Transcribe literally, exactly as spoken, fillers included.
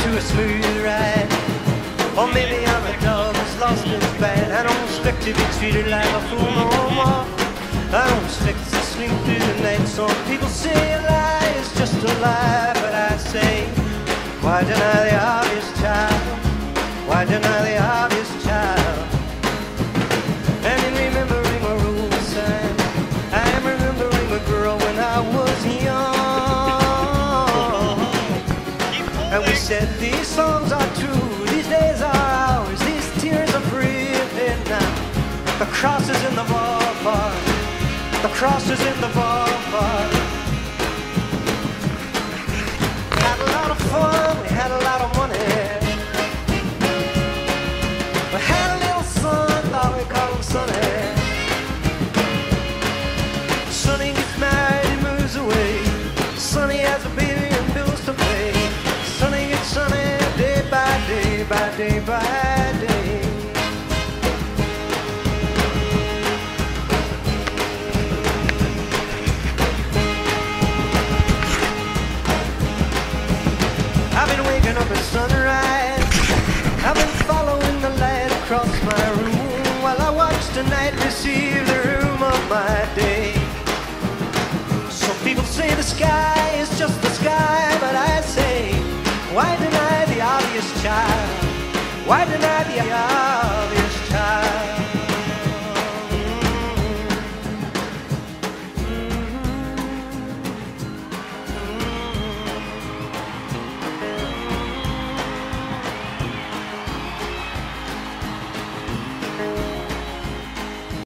to a smooth ride. Or maybe I'm a dog that's lost its bite. I don't expect to be treated like a fool no more. I don't expect to sleep through the night. Some people say a lie is just a lie, but I say, why deny the obvious, child? Why deny the obvious, child? And in remembering a rule sign, I am remembering a girl when I was young. And we said these songs are true, these days are ours, these tears are free. And now the cross is in the ballpark, the cross is in the ballpark. We had a lot of fun, we had a lot of money. We had a little son, thought we called him Sonny. Sonny gets married, he moves away. Sonny has a baby and bills to pay. Sonny gets sunny day by day, by day by day. I've been waking up at sunrise, I've been following the light across my room, while I watch the night receive the room of my day. Some people say the sky is just the sky, but I say, why deny the obvious, child? Why deny the obvious?